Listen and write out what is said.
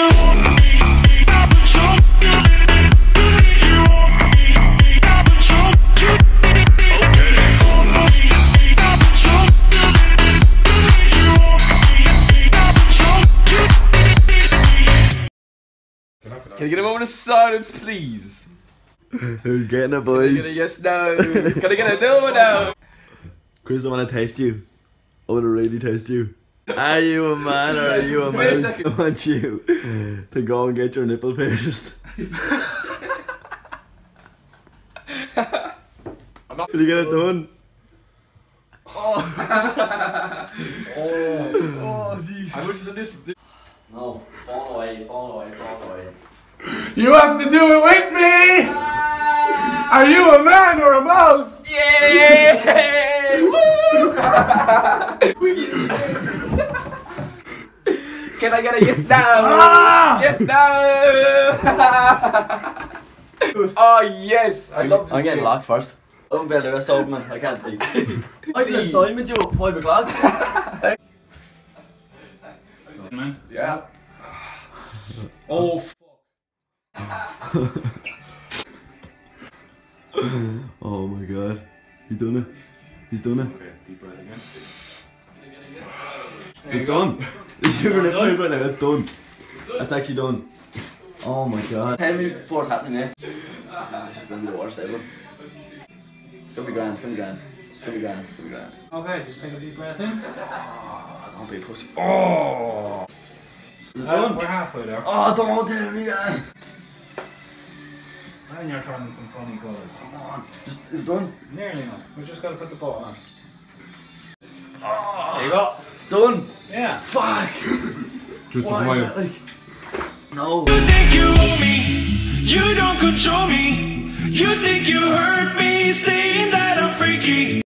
Can I get a moment of silence, please? Who's getting it, boy? Can I get a yes, no? Can I get a no, no? Chris, I want to test you. I want to really test you. Are you a man or are you a Wait a mouse? second. I want you to go and get your nipple pierced. Will you get it done? Oh, jeez. I wish I just. No, fall away. You have to do it with me! Are you a man or a mouse? Yeah! Woo! Can I get a yes no? Yes no! Oh yes! I love this I'm getting game. locked first. I'm better than sober, man. I can't think. I did a sign with you at 5 o'clock. Man. Yeah. Oh fuck. Oh my god. He's done it. He's done it. Okay, deep breath again. It's done. The sugar nipple right now, it's done. That's actually done. Oh my god. 10 minutes before it's happening, eh? This is gonna be the worst ever. It's gonna be grand, it's gonna be grand. It's gonna be grand, it's gonna be grand. Okay, just take a deep breath in. Don't be a pussy. Oh! Is it done? We're halfway there. Oh, don't tell me that! And you're turning some funny colours. Come on. Just, it's done. Nearly enough. We just gotta put the button on. There you go. Done! Yeah. Fuck! Just Why is that like... No. You think you own me, you don't control me. You think you hurt me, saying that I'm freaky.